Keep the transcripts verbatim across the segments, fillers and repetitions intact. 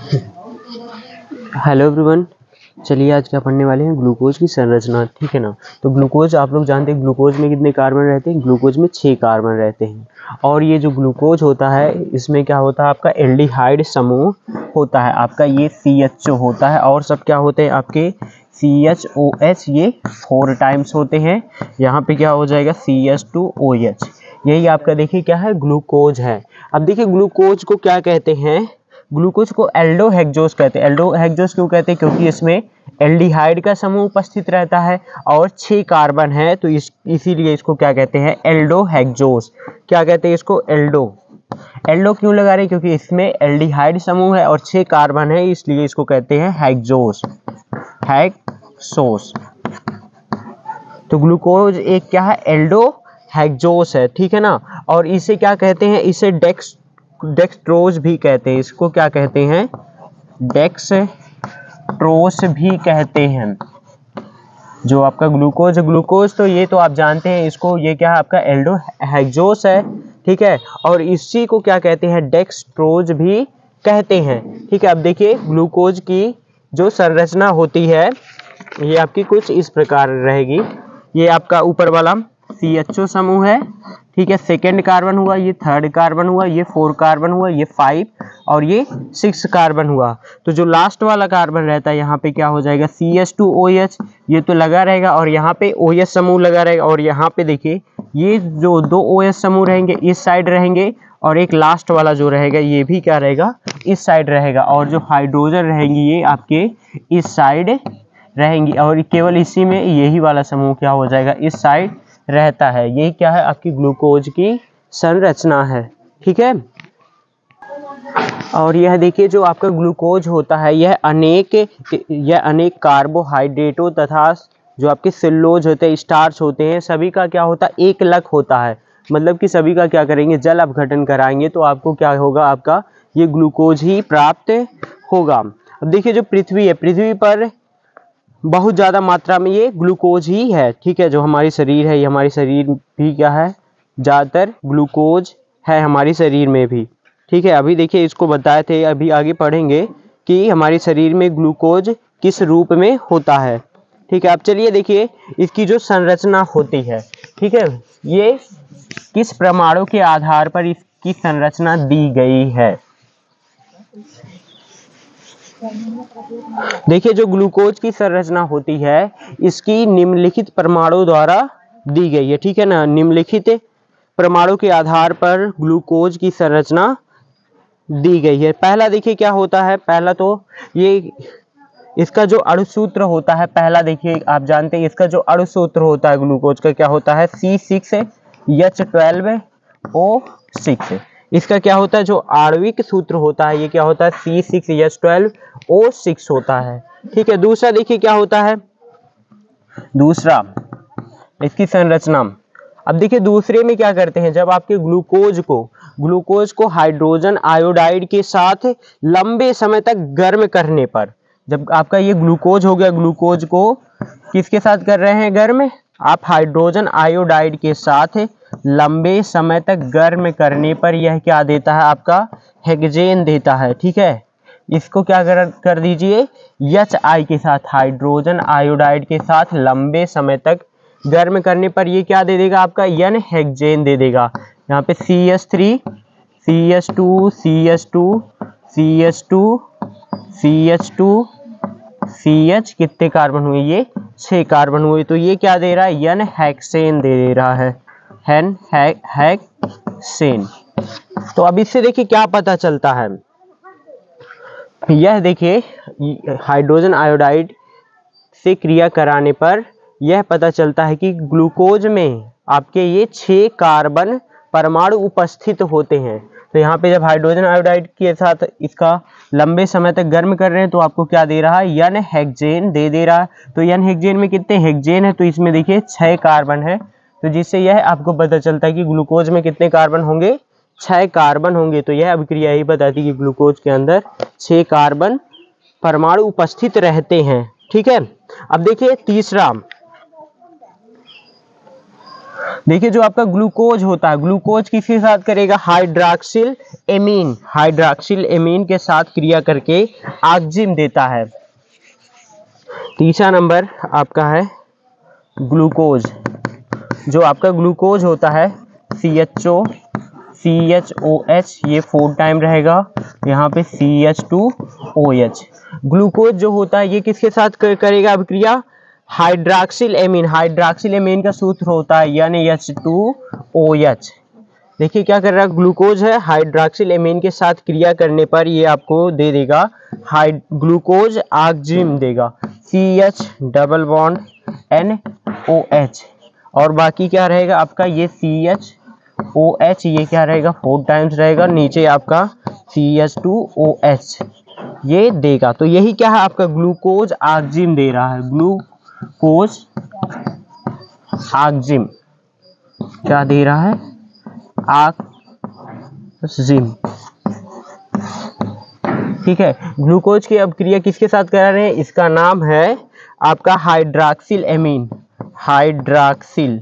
Hello everyone, चलिए आज क्या पढ़ने वाले हैं, ग्लूकोज की संरचना। ठीक है ना। तो ग्लूकोज आप लोग जानते हैं, ग्लूकोज में कितने कार्बन रहते हैं? ग्लूकोज में छः कार्बन रहते हैं। और ये जो ग्लूकोज होता है इसमें क्या होता है, आपका एल्डिहाइड समूह होता है, आपका ये सी एच ओ होता है। और सब क्या होते हैं आपके सी एच ओ एच, ये फोर टाइम्स होते हैं। यहाँ पे क्या हो जाएगा C H two O H, यही आपका देखिए क्या है, ग्लूकोज है। अब देखिए ग्लूकोज को क्या कहते हैं, ग्लूकोज को एल्डोहेक्सोस कहते हैं। एल्डोहेक्सोस क्यों कहते हैं? क्योंकि इसमें एल्डिहाइड का समूह उपस्थित रहता है और छह कार्बन है, तो इस इसीलिए इसको क्या कहते हैं, एल्डोहेक्सोस। क्या कहते हैं इसको? एल्डो। एल्डो क्यों लगा रहे हैं? क्योंकि इसमें एल्डिहाइड समूह है और छह कार्बन है, इसलिए इसको कहते हैं हेक्सोस, हेक्सोस। तो ग्लूकोज एक क्या है, एल्डोहेक्सोस है। ठीक है ना। और इसे क्या कहते हैं, इसे डेक्स डेक्सट्रोज भी कहते हैं। इसको क्या कहते हैं? डेक्सट्रोज भी कहते हैं। जो आपका ग्लूकोज ग्लूकोज तो ये तो आप जानते हैं इसको, ये क्या है आपका एल्डोहेक्सोस है। ठीक है। और इसी को क्या कहते हैं, डेक्सट्रोज भी कहते हैं। ठीक है। अब देखिए ग्लूकोज की जो संरचना होती है ये आपकी कुछ इस प्रकार रहेगी। ये आपका ऊपर वाला सी एच ओ समूह है। ठीक है। सेकेंड कार्बन हुआ, ये थर्ड कार्बन हुआ, ये फोर कार्बन हुआ, ये फाइव और ये सिक्स कार्बन हुआ। तो जो लास्ट वाला कार्बन रहता है यहाँ पे क्या हो जाएगा, C H two O H, ये तो लगा रहेगा और यहाँ पे ओ एच समूह लगा रहेगा। और यहाँ पे देखिए ये जो दो ओ एच समूह रहेंगे इस साइड रहेंगे और एक लास्ट वाला जो रहेगा ये भी क्या रहेगा, इस साइड रहेगा। और जो हाइड्रोजन रहेंगी ये आपके इस साइड रहेंगी और केवल इसी में यही वाला समूह क्या हो जाएगा, इस साइड रहता है। यही क्या है आपकी ग्लूकोज की संरचना है। ठीक है। और यह देखिए जो आपका ग्लूकोज होता है यह अनेक यह अनेक कार्बोहाइड्रेटों तथा जो आपके सेलुलोज होते हैं, स्टार्च होते हैं, सभी का क्या होता है, एक लक होता है। मतलब कि सभी का क्या करेंगे, जल अपघटन कराएंगे तो आपको क्या होगा, आपका ये ग्लूकोज ही प्राप्त होगा। अब देखिए जो पृथ्वी है, पृथ्वी पर बहुत ज़्यादा मात्रा में ये ग्लूकोज ही है। ठीक है। जो हमारी शरीर है, ये हमारी शरीर भी क्या है, ज़्यादातर ग्लूकोज है हमारी शरीर में भी। ठीक है। अभी देखिए इसको बताए थे, अभी आगे पढ़ेंगे कि हमारे शरीर में ग्लूकोज किस रूप में होता है। ठीक है। अब चलिए देखिए इसकी जो संरचना होती है, ठीक है, ये किस परमाणु के आधार पर इसकी संरचना दी गई है। देखिए जो ग्लूकोज की संरचना होती है इसकी निम्नलिखित परमाणु द्वारा दी गई है। ठीक है ना। निम्नलिखित परमाणु के आधार पर ग्लूकोज की संरचना दी गई है। पहला देखिए क्या होता है, पहला तो ये इसका जो अणुसूत्र होता है, पहला देखिए आप जानते हैं इसका जो अणुसूत्र होता है ग्लूकोज का क्या होता है, C six H twelve O six. इसका क्या होता है, जो आणविक सूत्र होता है ये क्या होता है, C six H twelve O six होता है। ठीक है। दूसरा देखिए क्या होता है, दूसरा इसकी संरचना। अब देखिए दूसरे में क्या करते हैं, जब आपके ग्लूकोज को ग्लूकोज को हाइड्रोजन आयोडाइड के साथ लंबे समय तक गर्म करने पर, जब आपका ये ग्लूकोज हो गया, ग्लूकोज को किसके साथ कर रहे हैं गर्म, आप हाइड्रोजन आयोडाइड के साथ लंबे समय तक गर्म करने पर यह क्या देता है, आपका हेक्सेन देता है। ठीक है। इसको क्या कर, कर दीजिए एच आई के साथ, हाइड्रोजन आयोडाइड के साथ लंबे समय तक गर्म करने पर ये क्या दे देगा, आपका एन हेक्सेन दे देगा। यहाँ पे C H three, C H two, C H two, C H two, C H two, C H कितने कार्बन हुए, ये छह कार्बन हुए। तो ये क्या दे रहा है, एन हेक्सेन दे दे रहा है, हेन हेक्सेन। तो अब इससे देखिए क्या पता चलता है, यह देखिए हाइड्रोजन आयोडाइड से क्रिया कराने पर यह पता चलता है कि ग्लूकोज में आपके ये छह कार्बन परमाणु उपस्थित होते हैं। तो यहाँ पे जब हाइड्रोजन आयोडाइड के साथ इसका लंबे समय तक गर्म कर रहे हैं तो आपको क्या दे रहा है, एन हेक्सेन दे दे रहा है। तो एन हेक्सेन में कितने हेक्सेन है, तो इसमें देखिए छह कार्बन है। तो जिससे यह आपको पता चलता है कि ग्लूकोज में कितने कार्बन होंगे, छह कार्बन होंगे। तो यह अभिक्रिया ही बताती है कि ग्लूकोज के अंदर छह कार्बन परमाणु उपस्थित रहते हैं। ठीक है। अब देखिए तीसरा देखिए जो आपका ग्लूकोज होता है, ग्लूकोज किसके साथ करेगा, हाइड्रॉक्सिल एमीन, हाइड्रॉक्सिल एमीन के साथ क्रिया करके ऑक्जिन देता है। तीसरा नंबर आपका है ग्लूकोज। जो आपका ग्लूकोज होता है C H O C H O H, ये फोर टाइम रहेगा, यहाँ पे C H two O H. Glucose जो होता है ये किसके साथ कर, करेगा अभिक्रिया, हाइड्रॉक्सिल एमीन, हाइड्रॉक्सिल एमीन का सूत्र होता है N H two O H. देखिए क्या कर रहा है, ग्लूकोज है, हाइड्रॉक्सिल एमीन के साथ क्रिया करने पर ये आपको दे देगा हाइड ग्लूकोज ऑक्जिन देगा, C H double bond N O H, और बाकी क्या रहेगा आपका ये सी एच ओ एच, ये क्या रहेगा फोर टाइम्स रहेगा, नीचे आपका C H two O H ये देगा। तो यही क्या है आपका ग्लूकोज ऑक्जिन दे रहा है, ग्लूकोज ऑक्जिन क्या दे रहा है, ऑक्जिन। ठीक है, ग्लूकोज की अभिक्रिया किसके साथ करा रहे हैं, इसका नाम है आपका hydroxyl amine, hydroxyl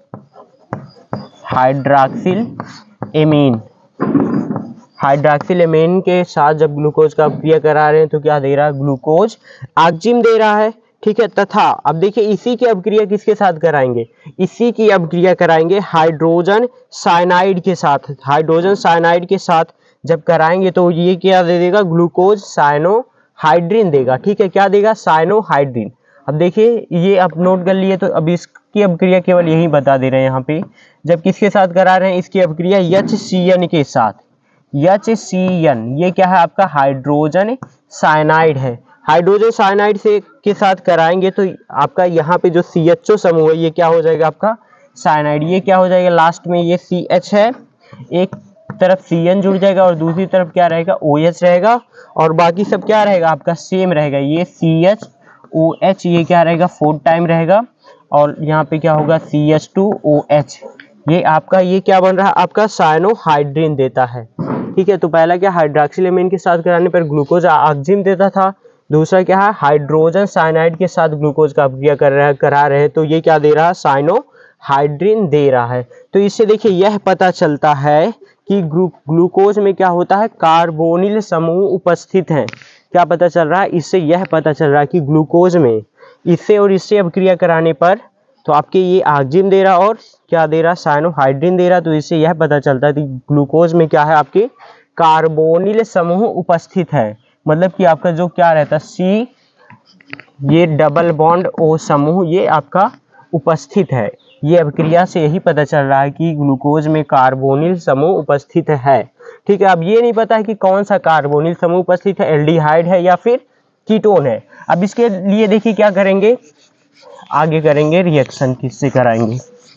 hydroxyl amine. Hydroxyl amine के साथ जब ग्लूकोज का अभिक्रिया करा रहे हैं तो क्या दे रहा है, ग्लूकोज ऑक्जिन दे रहा है। ठीक है, तथा अब देखिए इसी की अभिक्रिया किसके साथ कराएंगे, इसी की अभिक्रिया कराएंगे हाइड्रोजन साइनाइड के साथ, हाइड्रोजन साइनाइड के साथ जब कराएंगे तो ये क्या दे देगा, ग्लूकोज साइनोहाइड्रिन देगा। ठीक है, क्या देगा, साइनोहाइड्रिन। अब देखिए ये आप नोट कर लिए, तो अब इसकी अभिक्रिया केवल यही बता दे रहे हैं यहाँ पे, जब किसके साथ करा रहे हैं, इसकी अभिक्रिया एच सी एन के साथ, एच सी एन ये क्या है आपका हाइड्रोजन साइनाइड है, हाइड्रोजन साइनाइड से के साथ कराएंगे तो आपका यहाँ पे जो सी एच ओ समूह है ये क्या हो जाएगा आपका साइनाइड, ये क्या हो जाएगा लास्ट में, ये सी एच है, एक तरफ सी एन जुड़ जाएगा और दूसरी तरफ क्या रहेगा ओ एच रहेगा, और बाकी सब क्या रहेगा आपका सेम रहेगा, ये सी एच ओ एच ये क्या रहेगा फोर टाइम रहेगा, और यहाँ पे क्या होगा C H two O H, ये आपका ये क्या बन रहा है आपका साइनोहाइड्रिन देता है। ठीक है, तो पहला क्या हाइड्रॉक्सिल एमीन के साथ कराने पर ग्लूकोज ऑक्जिन देता था, दूसरा क्या है हाइड्रोजन साइनाइड के साथ ग्लूकोज का अभिक्रिया कर रहा है करा रहे हैं तो ये क्या दे रहा है, साइनोहाइड्रिन दे रहा है। तो इससे देखिए यह पता चलता है कि ग्लूकोज में क्या होता है, कार्बोनिल समूह उपस्थित हैं। क्या पता चल रहा है, इससे यह पता चल रहा है कि ग्लूकोज में इससे और इससे अभिक्रिया कराने पर तो आपके ये ऑक्जिन दे रहा और क्या दे रहा, साइनोहाइड्रिन दे रहा। तो इससे यह पता चलता है कि ग्लूकोज में क्या है आपके कार्बोनिल समूह उपस्थित है, मतलब कि आपका जो क्या रहता है सी ये डबल बॉन्ड ओ समूह ये आपका उपस्थित है। ये अभिक्रिया से यही पता चल रहा है कि ग्लूकोज में कार्बोनिल समूह उपस्थित है। ठीक है, अब ये नहीं पता है कि कौन सा कार्बोनिल समूह उपस्थित है, एल्डिहाइड है या फिर कीटोन है। अब इसके लिए देखिए क्या करेंगे, आगे करेंगे रिएक्शन किससे कराएंगे।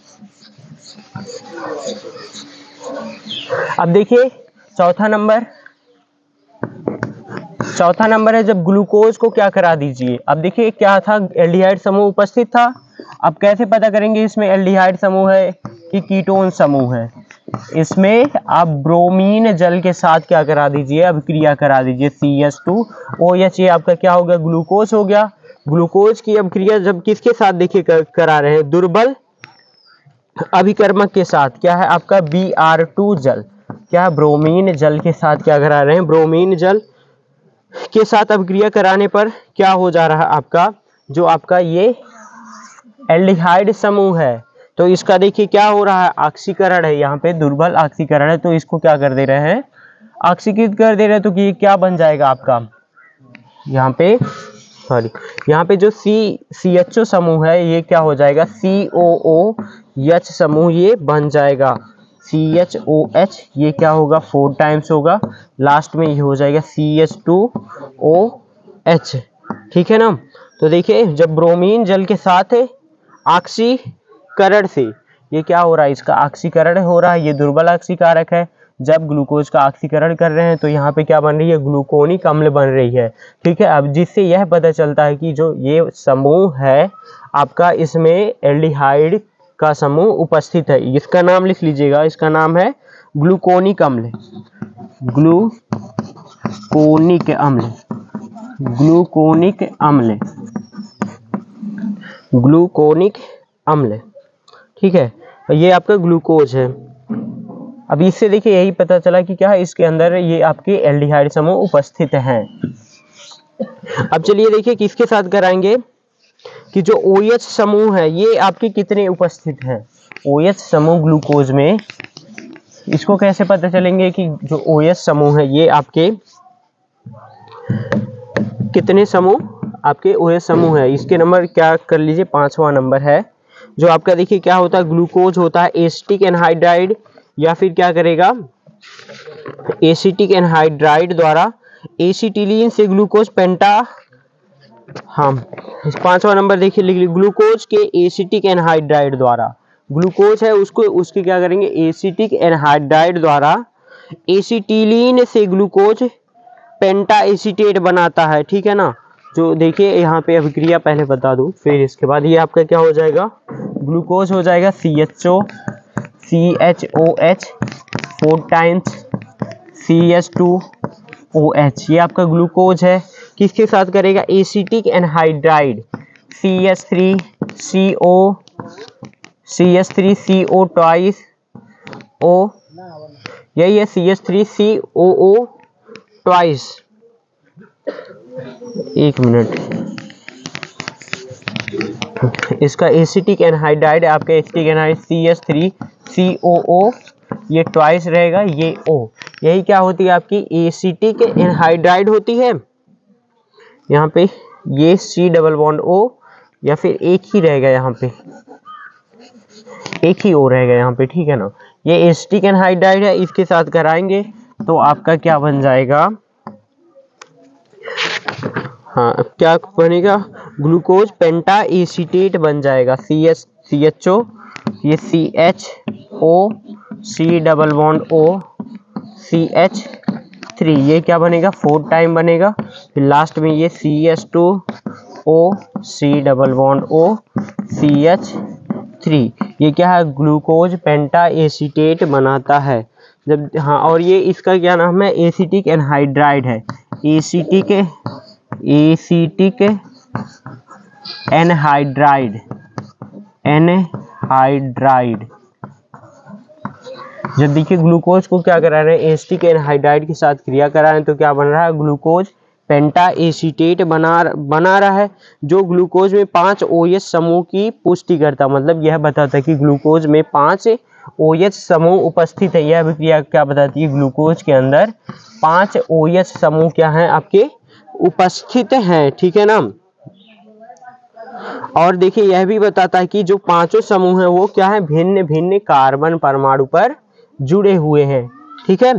अब देखिए चौथा नंबर चौथा नंबर है जब ग्लूकोज को क्या करा दीजिए। अब देखिए क्या था, एल्डिहाइड समूह उपस्थित था। अब कैसे पता करेंगे इसमें एल्डिहाइड समूह है कि कीटोन समूह है, इसमें आप ब्रोमीन जल के साथ क्या करा दीजिए, अभिक्रिया करा दीजिए C H two O H, ये आपका क्या हो गया, ग्लूकोज हो गया। ग्लूकोज की अभिक्रिया जब किसके साथ देखिए कर, करा रहे हैं, दुर्बल अभिकर्मक के साथ, क्या है आपका बी आर टू जल, क्या ब्रोमीन जल के साथ क्या करा रहे हैं, ब्रोमीन जल के साथ अभिक्रिया कराने पर क्या हो जा रहा है आपका, जो आपका ये एल्डिहाइड समूह है तो इसका देखिए क्या हो रहा है, ऑक्सीकरण है, यहाँ पे दुर्बल ऑक्सीकरण है तो इसको क्या कर दे रहे हैं, ऑक्सीकृत कर दे रहे हैं। तो ये क्या बन जाएगा आपका, यहाँ पे सॉरी यहाँ पे जो सी सी एच ओ समूह है ये क्या हो जाएगा, सी ओ ओ एच समूह ये बन जाएगा, सी एच ओ एच ये क्या होगा फोर टाइम्स होगा, लास्ट में ये हो जाएगा C H two O H. ठीक है ना। तो देखिए जब ब्रोमीन जल के साथ ऑक्सीकरण से ये क्या हो रहा है, इसका ऑक्सीकरण हो रहा है, ये दुर्बल ऑक्सीकारक है। जब ग्लूकोज का ऑक्सीकरण कर रहे हैं तो यहाँ पे क्या बन रही है, ग्लूकोनिक अम्ल बन रही है। ठीक है, अब जिससे यह पता चलता है कि जो ये समूह है आपका इसमें एल्डिहाइड का समूह उपस्थित है। इसका नाम लिख लीजिएगा, इसका नाम है ग्लूकोनिक अम्ल, ग्लूकोनिक अम्ल, ग्लूकोनिक अम्ल, ग्लूकोनिक अम्ल। ठीक है, ये आपका ग्लूकोज है। अब इससे देखिए यही पता चला कि क्या है, इसके अंदर ये आपके एल्डिहाइड समूह उपस्थित हैं। अब चलिए देखिए किसके साथ कराएंगे कि जो OH समूह है ये आपके कितने उपस्थित हैं। OH समूह ग्लूकोज में, इसको कैसे पता चलेंगे कि जो OH समूह है ये आपके कितने समूह, आपके OH समूह है। इसके नंबर क्या कर लीजिए, पांचवा नंबर है जो आपका देखिए क्या होता है, ग्लूकोज होता है एसिटिक एनहाइड्राइड, या फिर क्या करेगा एसिटिक एनहाइड्राइड द्वारा एसिटिलीन से ग्लूकोज पेंटा, हाँ पांचवा नंबर देखिए लिख ली, ग्लूकोज के एसिटिक एनहाइड्राइड द्वारा, ग्लूकोज है उसको उसके क्या करेंगे एसिटिक एनहाइड्राइड द्वारा एसिटिलीन से ग्लूकोज पेंटा एसीटेट बनाता है, ठीक है ना। जो देखिए यहाँ पे अभिक्रिया पहले बता दूं, फिर इसके बाद ये आपका क्या हो जाएगा, ग्लूकोज हो जाएगा C H O C H O H four times C H two O H, ये आपका ग्लूकोज है। किसके साथ करेगा, acetic anhydride C H three C O C H three C O twice O, यही है C H three C O O twice, एक minute, इसका एसिटिक एनहाइड्राइड आपका acetic anhydride C H three C O O, ये twice रहेगा, ये O, यही क्या होती है आपकी एसिटिक एनहाइड्राइड होती है। यहाँ पे ये C डबल बॉन्ड O, या फिर एक ही रहेगा यहाँ पे, एक ही O रहेगा यहाँ पे, ठीक है ना। ये एसिटिक एनहाइड्राइड है, इसके साथ कराएंगे तो आपका क्या बन जाएगा, हाँ क्या बनेगा, ग्लूकोज पेंटा एसीटेट बन जाएगा, C H C H O, ये C H O C double bond O C H three, ये क्या बनेगा फोर टाइम बनेगा, फिर लास्ट में ये C H two O C double bond O C H three, ये क्या है ग्लूकोज पेंटा एसीटेट बनाता है जब, हाँ और ये इसका क्या नाम है एसिटिक एनहाइड्राइड है, एसिटिक एसिटिक एनहाइड्राइड एनहाइड्राइड जब देखिए ग्लूकोज को क्या करा रहे हैं एसिटिक एनहाइड्राइड के साथ क्रिया करा रहे हैं तो क्या बन रहा है, ग्लूकोज पेंटा एसीटेट बना बना रहा है, जो ग्लूकोज में पांच OH समूह की पुष्टि करता, मतलब यह बताता है कि ग्लूकोज में पांच OH समूह उपस्थित है। यह अभिक्रिया क्या बताती है, ग्लूकोज के अंदर पांच OH समूह क्या है आपके उपस्थित हैं, ठीक है ना। और देखिए यह भी बताता है कि जो पांचों समूह हैं वो क्या है भिन्न भिन्न कार्बन परमाणु पर जुड़े हुए हैं, ठीक है।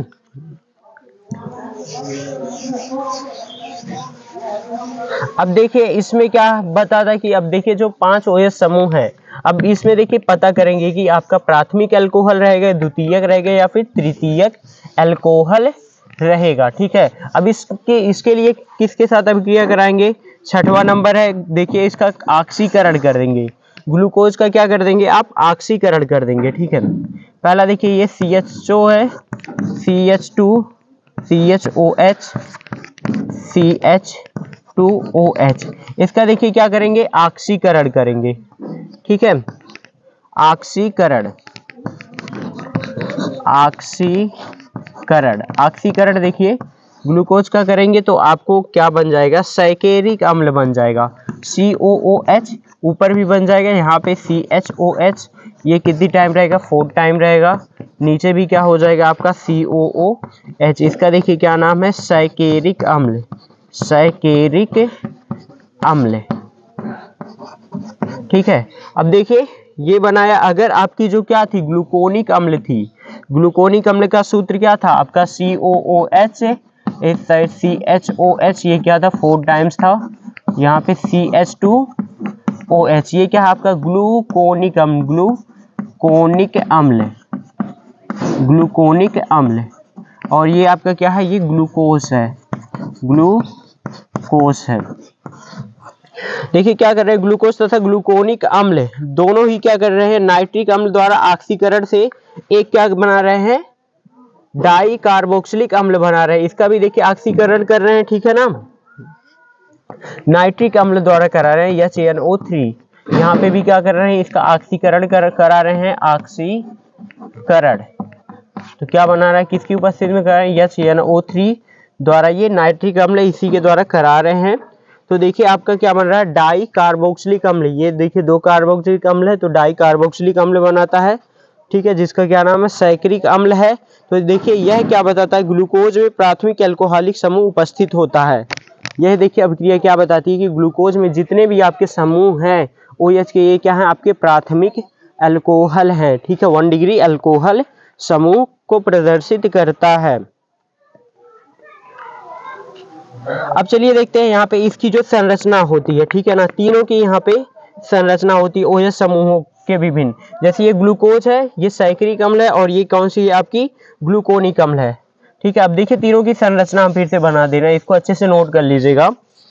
अब देखिए इसमें क्या बताता है कि अब देखिए जो पांच OH समूह है, अब इसमें देखिए पता करेंगे कि आपका प्राथमिक अल्कोहल रहेगा, द्वितीयक रहेगा या फिर तृतीयक अल्कोहल रहेगा, ठीक है। अब इसके इसके लिए किसके साथ अभिक्रिया कराएंगे, छठवां नंबर है देखिए इसका ऑक्सीकरण कर देंगे, ग्लूकोज का क्या कर देंगे आप ऑक्सीकरण कर देंगे, ठीक है। पहला देखिए ये सी एच ओ है C H two C H O H C H two O H, इसका देखिए क्या करेंगे ऑक्सीकरण करेंगे, ठीक है। ऑक्सीकरण ऑक्सीकरण ऑक्सीकरण देखिए ग्लूकोज का करेंगे तो आपको क्या बन जाएगा सैकेरिक अम्ल बन जाएगा, सी ओ ओ एच ऊपर भी बन जाएगा, यहाँ पे सी एच ओ एच, ये कितनी टाइम रहेगा फोर टाइम रहेगा, नीचे भी क्या हो जाएगा आपका सी ओ ओ एच, इसका देखिए क्या नाम है सैकेरिक अम्ल, सैकेरिक अम्ल, ठीक है। अब देखिए ये बनाया, अगर आपकी जो क्या थी ग्लूकोनिक अम्ल थी, ग्लूकोनिक अम्ल का सूत्र क्या था आपका सी ओ ओ एच, इस side C H O H, ये क्या था फोर टाइम्स था, यहाँ पे C H two O H, ये क्या है आपका ग्लूकोनिक अम्ल, ग्लूकोनिक अम्ल ग्लूकोनिक अम्ल, और ये आपका क्या है ये ग्लूकोज है, ग्लूकोज है। देखिए क्या कर रहे हैं ग्लूकोज तथा ग्लूकोनिक अम्ल दोनों ही क्या कर रहे हैं नाइट्रिक अम्ल द्वारा ऑक्सीकरण से एक क्या बना रहे हैं डाई कार्बोक्सिलिक अम्ल बना रहे हैं, इसका भी देखिए ऑक्सीकरण कर रहे हैं, ठीक है ना, नाइट्रिक अम्ल द्वारा करा रहे हैं एच एन ओ थ्री, यहाँ पे भी क्या कर रहे हैं, इसका ऑक्सीकरण कर, करा रहे हैं, ऑक्सीकरण। तो क्या बना रहा है, किसकी उपस्थिति में करा रहे हैं, एच एन ओ थ्री द्वारा, ये नाइट्रिक अम्ल इसी के द्वारा करा रहे हैं। तो देखिए आपका क्या बन रहा है, डाई कार्बोक्सिलिक अम्ल। ये देखिए दो कार्बोक्सिलिक अम्ल है तो डाई कार्बोक्सिलिक अम्ल बनाता है, ठीक है, जिसका क्या नाम है, सैकरिक अम्ल है। तो देखिए यह क्या बताता है, ग्लूकोज में प्राथमिक एल्कोहलिक समूह उपस्थित होता है। यह देखिए अभिक्रिया क्या बताती है कि ग्लूकोज में जितने भी आपके समूह हैं OH के, ये क्या है, आपके प्राथमिक एल्कोहल है, ठीक है, वन डिग्री एल्कोहल समूह को प्रदर्शित करता है। अब चलिए देखते हैं यहाँ पे इसकी जो संरचना होती है, ठीक है ना, तीनों की यहाँ पे संरचना होती है OH समूहों के विभिन्न। जैसे ये ग्लूकोज है, ये सैकरिक अम्ल है, और ये कौन सी है आपकी, ग्लूकोनिक अम्ल है, ठीक है। अब देखिए तीनों की संरचना हम फिर से बना दे रहे हैं, इसको अच्छे से नोट कर लीजिएगा।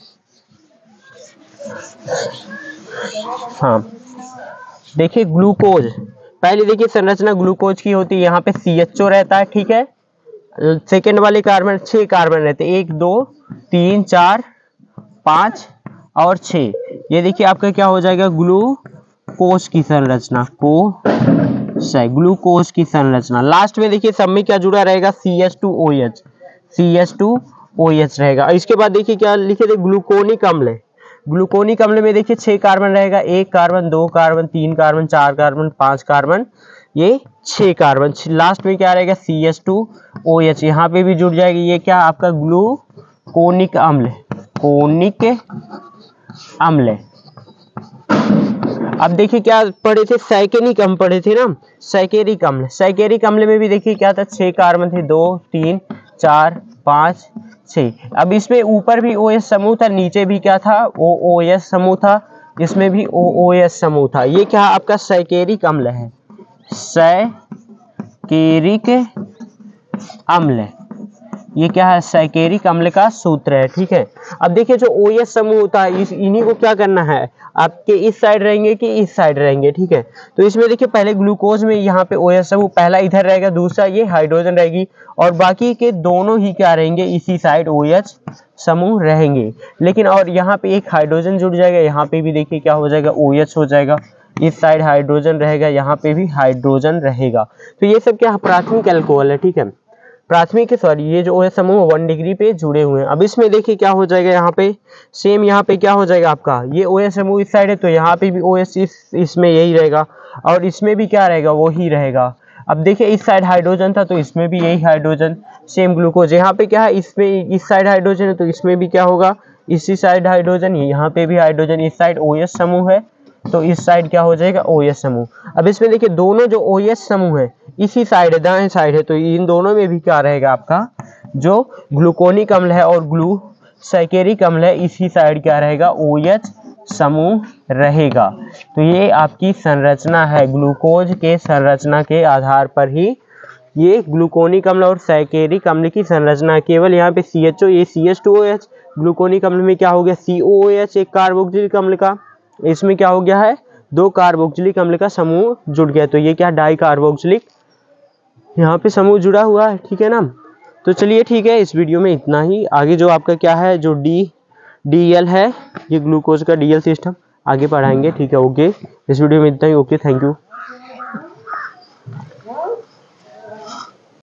हाँ देखिए ग्लूकोज, पहले देखिए संरचना ग्लूकोज की होती है, यहाँ पे सी एच ओ रहता है, ठीक है। सेकेंड वाले कार्बन, छह कार्बन रहते हैं, एक दो तीन चार पाँच और छः। ये देखिए आपका क्या हो जाएगा, ग्लूकोज की संरचना, को ग्लूकोज की संरचना। लास्ट में देखिए सब में क्या जुड़ा रहेगा, C H two O H, C H two O H रहेगा। इसके बाद देखिए क्या लिखे थे, ग्लूकोनिक अम्ल है। ग्लूकोनिक अम्ल में देखिए छह कार्बन रहेगा, एक कार्बन, दो कार्बन, तीन कार्बन, चार कार्बन, पांच कार्बन, ये छह कार्बन। लास्ट में क्या रहेगा, C H two O H, यहाँ पे भी जुड़ जाएगी। ये क्या आपका ग्लूकोनिक अम्ल, कोनिक अम्ल। अब देखिए क्या पढ़े थे, सैकेनिक अम्ल पढ़े थे ना, सैकेरिक अम्ल। सैकेरिक अम्ल में भी देखिए क्या था, छह कार्बन थे, दो तीन चार पाँच छः। अब इसमें ऊपर भी OH समूह था, नीचे भी क्या था, O O S समूह था, इसमें भी O O S समूह था। ये क्या आपका सैकेरिक अम्ल है, सैकेरिक अम्ल, ये क्या है, सैकेरिक अम्ल का सूत्र है, ठीक है। अब देखिए जो OH समूह होता है, इस इन्हीं को क्या करना है, आपके इस साइड रहेंगे कि इस साइड रहेंगे, ठीक है। तो इसमें देखिए पहले ग्लूकोज में यहाँ पे OH समूह पहला इधर रहेगा, दूसरा ये हाइड्रोजन रहेगी, और बाकी के दोनों ही क्या रहेंगे, इसी साइड OH समूह रहेंगे। लेकिन और यहाँ पे एक हाइड्रोजन जुड़ जाएगा, यहाँ पे भी देखिए क्या हो जाएगा, OH हो जाएगा, इस साइड हाइड्रोजन रहेगा, यहाँ पे भी हाइड्रोजन रहेगा। तो ये सब क्या प्राथमिक एल्कोहल है, ठीक है, प्राथमिक सॉरी ये जो OH समूह वन डिग्री पे जुड़े हुए हैं। अब इसमें देखिए क्या हो जाएगा, यहाँ पे सेम, यहाँ पे क्या हो जाएगा आपका, ये OH समूह इस साइड है तो यहाँ पे भी OH इस इसमें यही रहेगा, और इसमें भी क्या रहेगा, वो ही रहेगा। अब देखिए इस साइड हाइड्रोजन था तो इसमें भी यही हाइड्रोजन, सेम ग्लूकोज। यहाँ पे क्या है, इसमें इस साइड हाइड्रोजन है तो इसमें भी क्या होगा, इसी साइड हाइड्रोजन, यहाँ पे भी हाइड्रोजन, इस साइड OH समूह है तो इस साइड क्या हो जाएगा, OH समूह। अब इसमें देखिए दोनों जो OH समूह है इसी साइड है, दाएं साइड है, तो इन दोनों में भी क्या रहेगा आपका, जो ग्लूकोनिक अम्ल है और ग्लू सैकेरिक अम्ल है, इसी साइड क्या रहेगा, OH समूह रहेगा। तो ये आपकी संरचना है, ग्लूकोज के संरचना के आधार पर ही ये ग्लूकोनिक अम्ल और सैकेरिक अम्ल की संरचना। केवल यहाँ पे सी एच ओ, ये C H two O H, gluconic अम्ल में क्या हो गया, सी ओ ओ एच, एक कार्बोक्सिलिक अम्ल का, इसमें क्या हो गया है, दो कार्बोक्सिलिक अम्ल का समूह जुड़ गया, तो ये क्या डाई कार्बोक्सिलिक यहाँ पे समूह जुड़ा हुआ है, ठीक है ना। तो चलिए ठीक है, इस वीडियो में इतना ही। आगे जो आपका क्या है, जो डी डी एल है, ये ग्लूकोज का डी एल सिस्टम आगे पढ़ाएंगे, ठीक है। ओके, इस वीडियो में इतना ही। Okay, thank you.